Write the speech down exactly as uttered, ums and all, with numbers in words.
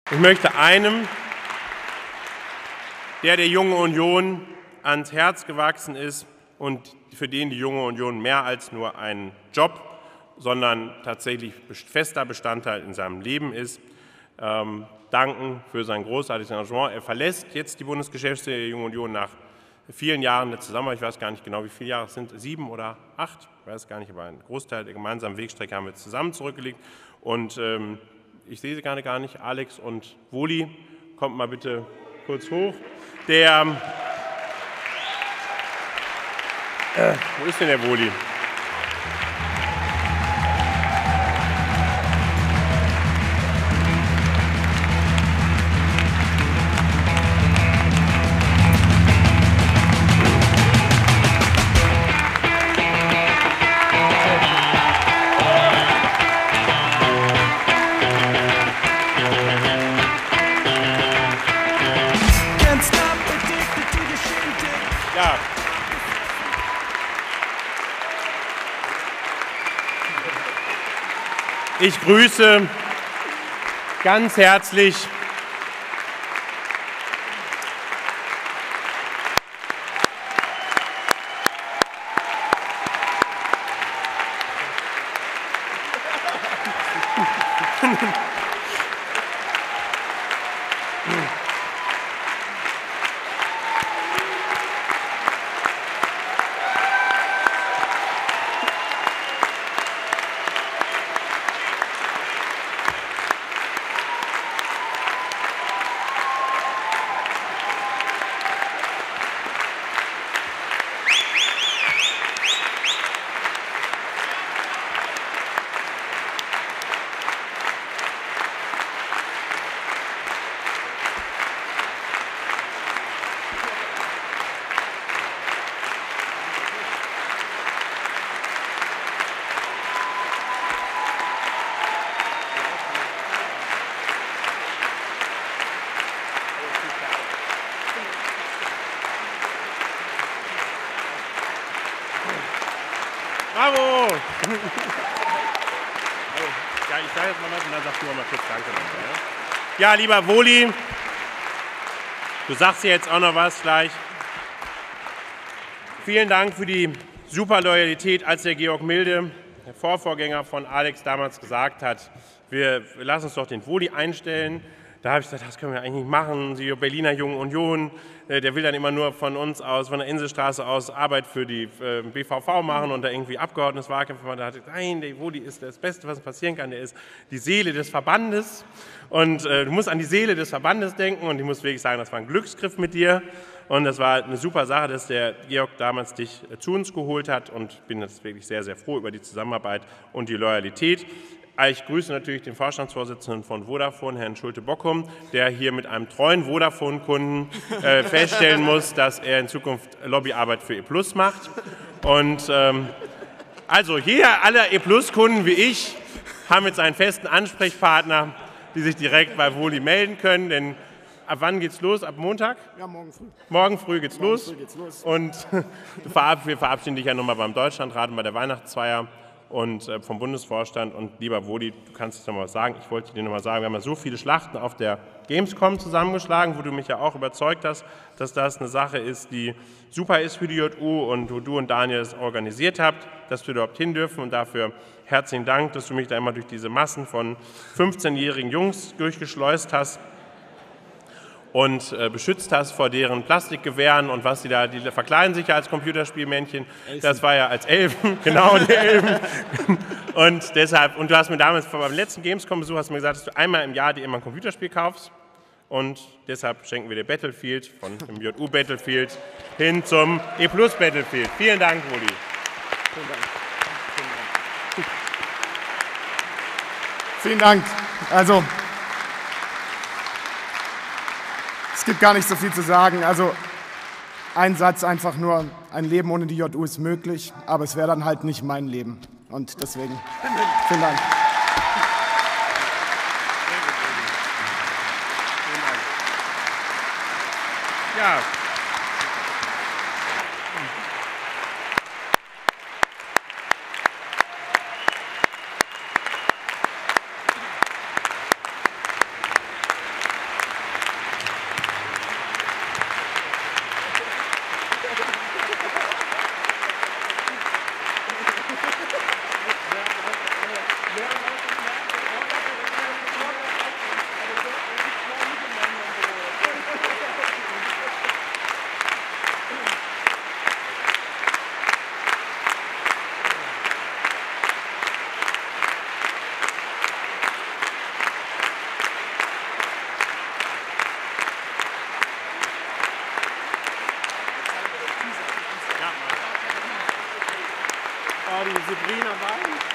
Ich möchte einem, der der Jungen Union ans Herz gewachsen ist und für den die Junge Union mehr als nur ein Job, sondern tatsächlich fester Bestandteil in seinem Leben ist, ähm, danken für sein großartiges Engagement. Er verlässt jetzt die Bundesgeschäftsstelle der Jungen Union nach vielen Jahren der Zusammenarbeit. Ich weiß gar nicht genau, wie viele Jahre es sind, sieben oder acht, ich weiß gar nicht, aber einen Großteil der gemeinsamen Wegstrecke haben wir zusammen zurückgelegt. Und ähm, ich sehe sie gerade gar nicht, Alex und Woli, kommt mal bitte kurz hoch. Der, äh, wo ist denn der Woli? Ich grüße ganz herzlich Bravo! Ja, ich sage jetzt mal was und dann sagst du mal kurz Danke. Ja, lieber Woli, du sagst dir jetzt auch noch was gleich. Vielen Dank für die super Loyalität, als der Georg Milde, der Vorvorgänger von Alex, damals gesagt hat, wir lassen uns doch den Woli einstellen. Da habe ich gesagt, das können wir eigentlich nicht machen. Die Berliner Jungen Union, der will dann immer nur von uns aus, von der Inselstraße aus Arbeit für die B V V machen und da irgendwie Abgeordnetenwahlkämpfe machen. Da hat er gesagt, nein, der Woli ist das Beste, was passieren kann. Der ist die Seele des Verbandes und äh, du musst an die Seele des Verbandes denken und ich muss wirklich sagen, das war ein Glücksgriff mit dir und das war eine super Sache, dass der Georg damals dich zu uns geholt hat und bin jetzt wirklich sehr, sehr froh über die Zusammenarbeit und die Loyalität. Ich grüße natürlich den Vorstandsvorsitzenden von Vodafone, Herrn Schulte-Bockum, der hier mit einem treuen Vodafone-Kunden äh, feststellen muss, dass er in Zukunft Lobbyarbeit für E Plus macht. Und ähm, also jeder aller E Plus-Kunden wie ich haben jetzt einen festen Ansprechpartner, die sich direkt bei Woli melden können. Denn ab wann geht's los? Ab Montag? Ja, morgen früh. Morgen früh geht's, morgen los. Früh geht's los. Und wir verabschieden dich ja nochmal beim Deutschlandrat bei der Weihnachtsfeier. Und äh, vom Bundesvorstand und lieber Woli, du kannst es noch mal was sagen, ich wollte dir noch mal sagen, wir haben ja so viele Schlachten auf der Gamescom zusammengeschlagen, wo du mich ja auch überzeugt hast, dass das eine Sache ist, die super ist für die J U und wo du und Daniel es organisiert habt, dass wir dort hin dürfen und dafür herzlichen Dank, dass du mich da immer durch diese Massen von fünfzehnjährigen Jungs durchgeschleust hast und äh, beschützt hast vor deren Plastikgewehren und was die da, die verkleiden sich ja als Computerspielmännchen. Elfen. Das war ja als Elfen, genau, die Elfen. Und deshalb, und du hast mir damals beim letzten Gamescom-Besuch hast du mir gesagt, dass du einmal im Jahr dir immer ein Computerspiel kaufst. Und deshalb schenken wir dir Battlefield von dem J U Battlefield hin zum E Plus Battlefield. Vielen Dank, Woli. Vielen Dank. Vielen Dank. Also, es gibt gar nicht so viel zu sagen. Also ein Satz einfach nur, ein Leben ohne die J U ist möglich, aber es wäre dann halt nicht mein Leben. Und deswegen, vielen Dank. Ja. die Sabrina Wein.